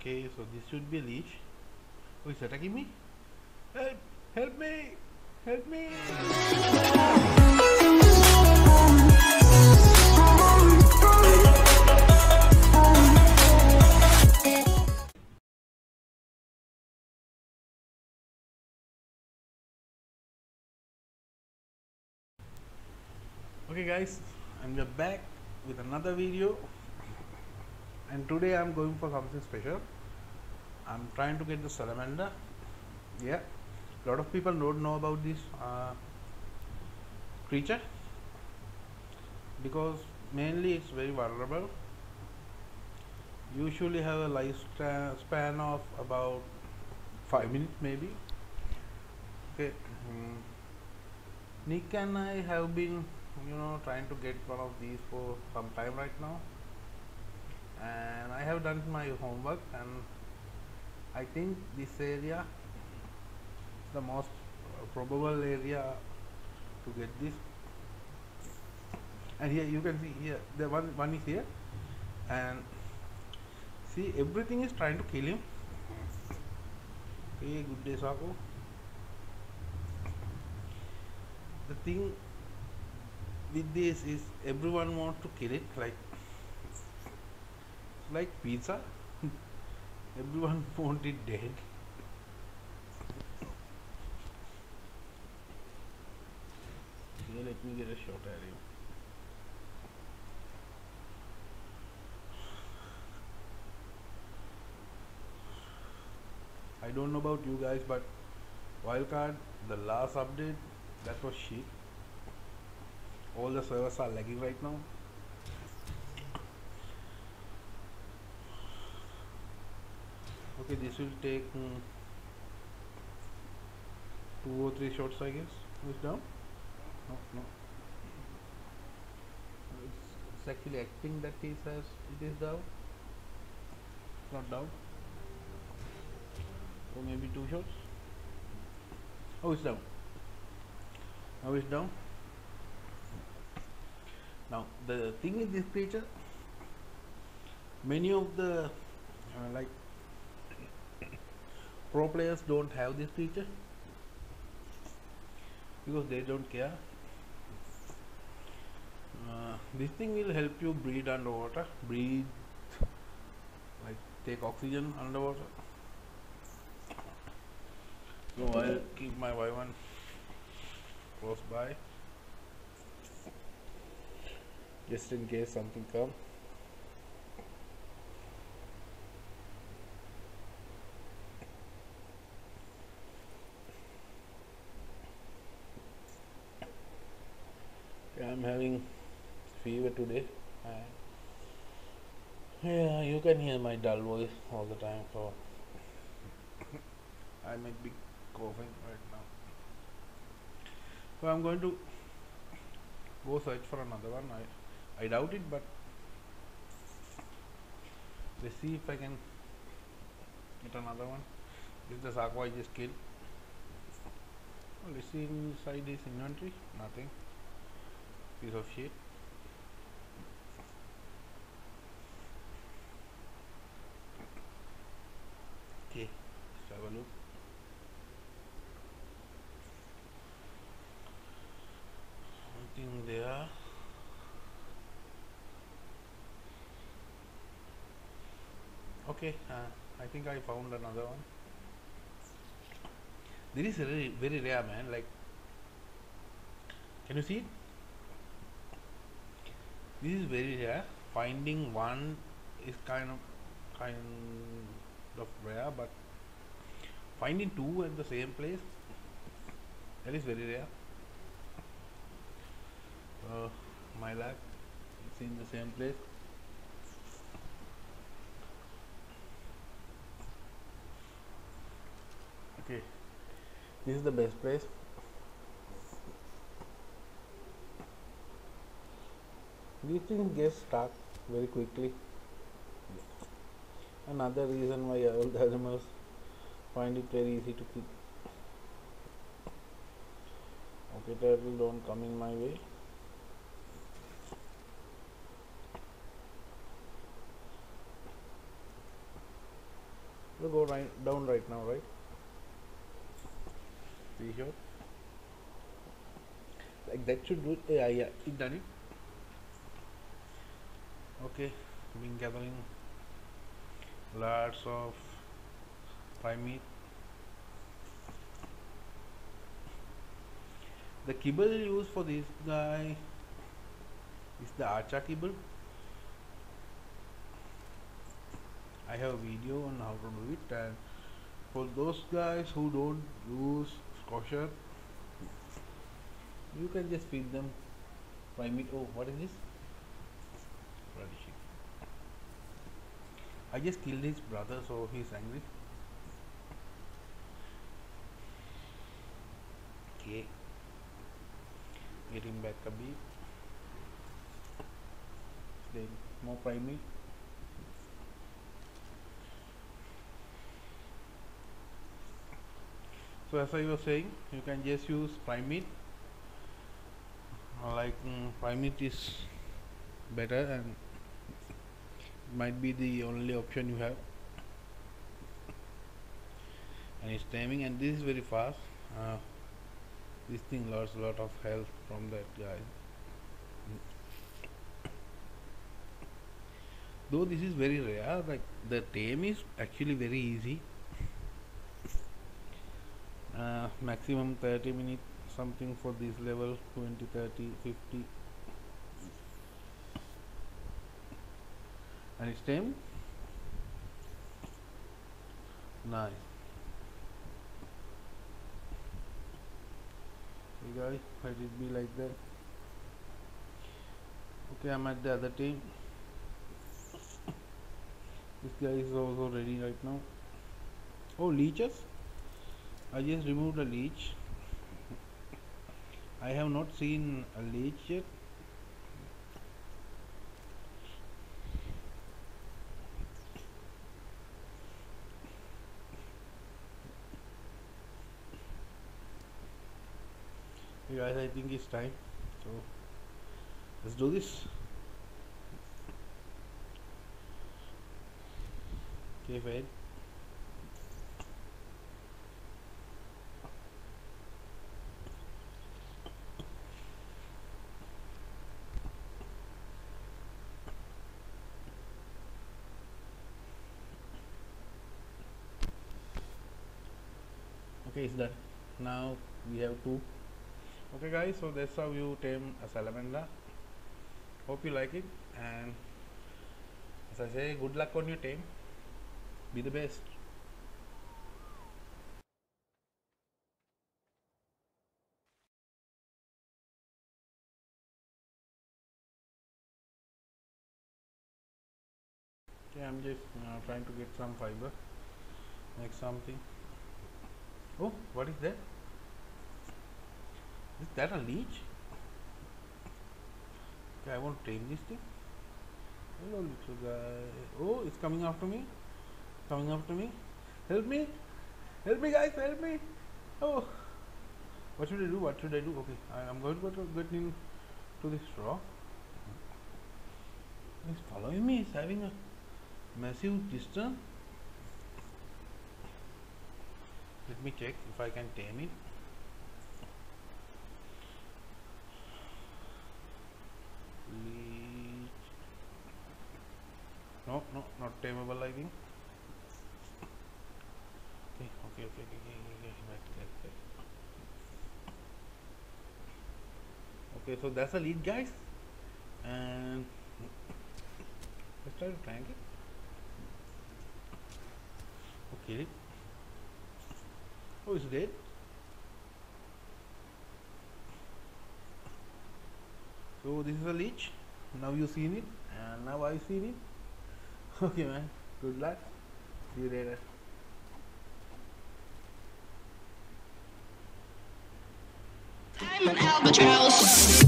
Okay, so this should be a leash. Oh, it's attacking me? Help! Help me! Help me! Okay guys, and we're back with another video, and today I'm going for something special. I'm trying to get the salamander. Yeah, a lot of people don't know about this creature because mainly it's very vulnerable. Usually have a lifespan of about 5 minutes maybe. Okay, Nick and I have been trying to get one of these for some time right now, and I have done my homework, and I think this area is the most probable area to get this. And here you can see, here the one is here, and see, everything is trying to kill him. Okay, good day Sako. The thing with this is everyone wants to kill it, like pizza. Everyone wants it dead. Here, let me get a shot at him. I don't know about you guys, but Wildcard, the last update, that was shit. All the servers are lagging right now. Okay, this will take 2 or 3 shots, I guess. It's down? No. It's actually acting that it says it is down. It's not down. Or maybe 2 shots. Oh, it's down. Now it's down. Now the thing is, this creature, many of the like pro players don't have this creature because they don't care. This thing will help you breathe underwater, like take oxygen underwater. So I'll keep my Y1 close by just in case something comes. Yeah, I'm having fever today, and yeah, you can hear my dull voice all the time, so I might be coughing right now. So I'm going to go search for another one. I doubt it, but let's see if I can get another one. This is the Sako I just killed. Oh, let's see inside this inventory. Nothing. Piece of shit. Okay, let's have a look. Something there. Okay, I think I found another one. This is very, very rare, man. Like, can you see it? This is very rare. Finding one is kind of rare, but finding two at the same place, that is very rare. My luck, it's in the same place. Okay, this is the best place. These things get stuck very quickly. Another reason why all the animals find it very easy to kill. Okay, turtle, don't come in my way. We'll go right down right now, right? See here, like that should do it. Yeah, it done it. Okay, been gathering lots of prime meat. The kibble used for this guy is the Archa kibble. I have a video on how to do it, and for those guys who don't use kosher, you can just feed them prime meat. Oh, what is this? Radish. I just killed his brother, so he's angry. Okay, getting back a bit. Then more prime meat. So as I was saying, you can just use prime meat. Like prime meat is better and might be the only option you have, and it's timing, and this is very fast. This thing lost a lot of health from that guy. Though this is very rare, like the tame is actually very easy. Maximum 30 minutes something for this level, 20, 30, 50, and it's tame. Nice. Hey guys, let it be like that. Okay, I'm at the other team. This guy is also ready right now. Oh, leeches. I just removed a leech. I have not seen a leech yet. Hey guys, I think it's time. So let's do this. Okay, fine. Okay, it's done. Now we have two. Okay guys, so that's how you tame a salamander. Hope you like it, and as I say, good luck on your tame. Be the best. Okay, I'm just trying to get some fiber, make something. Oh, what is that? Is that a leech? Okay, I won't tame this thing. Hello, little guy. Oh, it's coming after me. Coming after me. Help me! Help me, guys! Help me! Oh, what should I do? What should I do? Okay, I'm going to get into this rock. He's following me. He's having a massive distance. Let me check if I can tame it. Leech. No, not tameable, I think. Okay. Okay, so that's a lead, guys, and let's try to tank it. Okay. Oh, it's dead. So this is a leech. Now you seen it, and now I seen it. Okay, man. Good luck. See you later. I'm an albatross.